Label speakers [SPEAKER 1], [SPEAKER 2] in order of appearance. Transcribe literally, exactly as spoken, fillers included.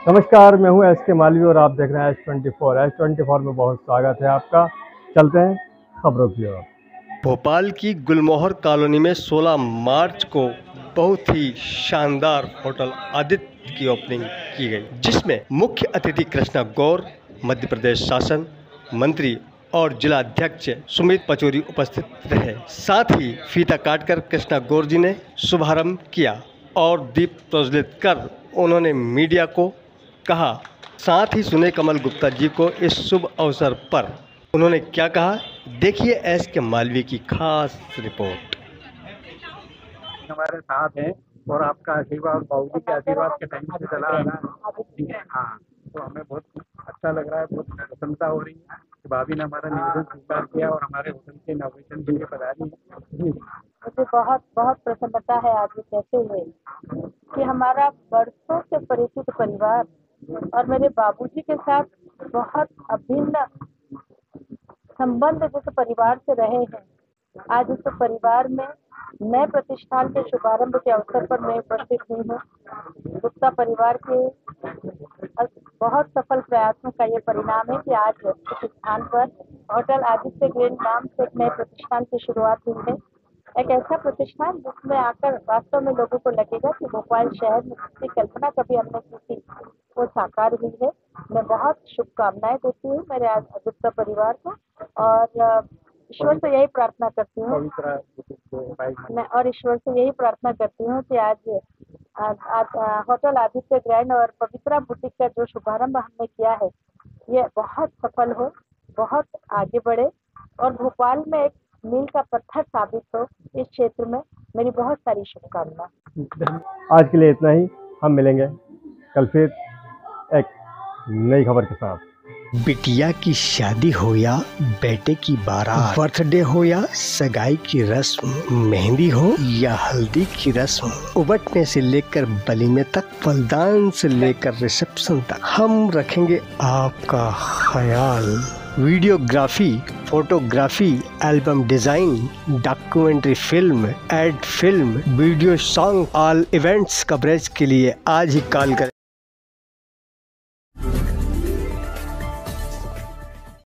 [SPEAKER 1] नमस्कार, मैं हूं एस के मालवी और आप देख रहे हैं S twenty four. S twenty four में बहुत स्वागत है आपका। चलते हैं खबरों की ओर।
[SPEAKER 2] भोपाल की गुलमोहर कॉलोनी में सोलह मार्च को बहुत ही शानदार होटल आदित्य की ओपनिंग की गई, जिसमें मुख्य अतिथि कृष्णा गौर, मध्य प्रदेश शासन मंत्री और जिला अध्यक्ष सुमित पचौरी उपस्थित रहे। साथ ही फीता काटकर कृष्णा गौर जी ने शुभारंभ किया और दीप प्रज्वलित कर उन्होंने मीडिया को कहा। साथ ही सुने कमल गुप्ता जी को इस शुभ अवसर पर उन्होंने क्या कहा, देखिए एस के मालवी की खास रिपोर्ट।
[SPEAKER 3] हमारे साथ हैं और आपका आशीर्वाद, बाबूजी के आशीर्वाद के टाइम से चला आ रहा है। हाँ, तो हमें बहुत अच्छा लग रहा है, बहुत प्रसन्नता हो रही है कि भाभी ने हमारा निवेदन स्वीकार किया और हमारे होटल के इनॉग्रेशन के लिए पधारी है।
[SPEAKER 4] मुझे बहुत बहुत प्रसन्नता है आज ये कहते हुए कि हमारा बरसों से परिचित परिवार और मेरे बाबूजी के साथ बहुत अभिन्न संबंध जिस परिवार से रहे हैं, आज इस परिवार में नए प्रतिष्ठान के शुभारंभ के अवसर पर मैं उपस्थित हुई हूँ। गुप्ता परिवार के बहुत सफल प्रयासों का ये परिणाम है कि आज इस स्थान पर होटल आदित्य ग्रैंड नाम से एक नए प्रतिष्ठान की शुरुआत हुई है। एक ऐसा प्रतिष्ठान जिसमें आकर वास्तव में लोगों को लगेगा कि भोपाल शहर में जिसकी कल्पना कभी हमने की थी वो साकार हुई है। मैं बहुत शुभकामनाएं देती हूँ मेरे आज गुप्ता परिवार को और ईश्वर से यही प्रार्थना करती हूँ मैं और ईश्वर से यही प्रार्थना करती हूँ कि आज आज, आज होटल आदित्य ग्रैंड और पवित्रा बुटीक का जो शुभारंभ हमने किया है ये बहुत सफल हो, बहुत आगे बढ़े और भोपाल में एक मील का पत्थर साबित हो। इस क्षेत्र में मेरी बहुत सारी शुभकामनाएं।
[SPEAKER 1] आज के लिए इतना ही। हम मिलेंगे कल फिर एक नई खबर के साथ।
[SPEAKER 2] बिटिया की शादी हो या बेटे की बारात, बर्थडे हो या सगाई की रस्म, मेहंदी हो या हल्दी की रस्म, उबटने से लेकर बलिमे तक, फलदान से लेकर रिसेप्शन तक, हम रखेंगे आपका ख्याल। Videography, photography, album design, documentary film, ad film, video song, all events coverage के लिए आज ही कॉल करें।